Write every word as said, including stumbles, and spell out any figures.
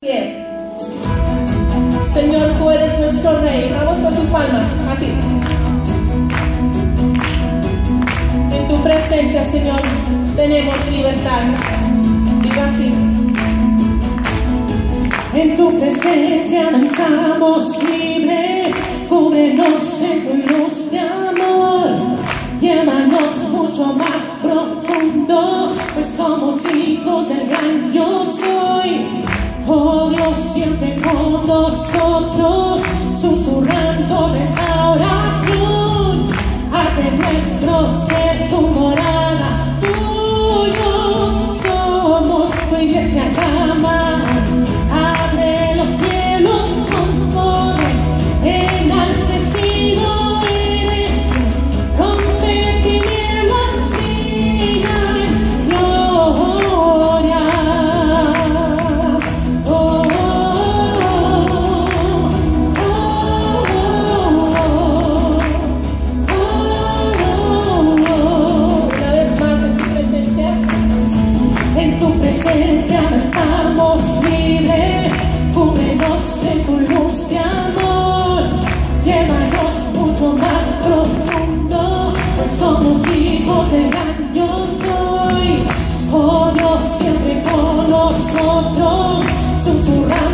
Bien. Señor, tú eres nuestro Rey. Vamos con tus palmas, así. En tu presencia, Señor, tenemos libertad. Diga así. En tu presencia danzamos libres, cúbrenos en tu luz de amor, llévanos mucho más profundo, pues somos hijos del gran yo soy. Oh Dios, siempre con nosotros, susurrando restauración, haz de nuestro ser tu morada, tuyos somos, tu iglesia llama. Abre los cielos con poder, enaltecido eres Dios, rompe tinieblas, brilla en gloria. Oh, oh, oh, oh, oh. Una vez más en tu presencia. En tu presencia danzamos libres, cúbrenos en tu luz de amor, llévanos mucho más profundo, pues somos hijos del gran yo soy. Oh Dios, siempre con nosotros, susurrando